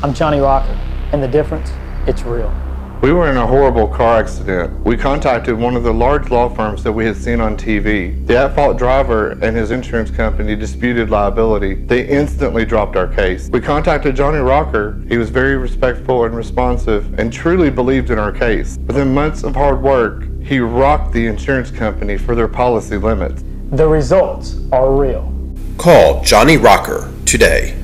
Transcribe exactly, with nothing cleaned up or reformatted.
I'm Johnny Rocker, and the difference, it's real. We were in a horrible car accident. We contacted one of the large law firms that we had seen on T V. The at-fault driver and his insurance company disputed liability. They instantly dropped our case. We contacted Johnny Rocker. He was very respectful and responsive and truly believed in our case. Within months of hard work, he rocked the insurance company for their policy limits. The results are real. Call Johnny Rocker today.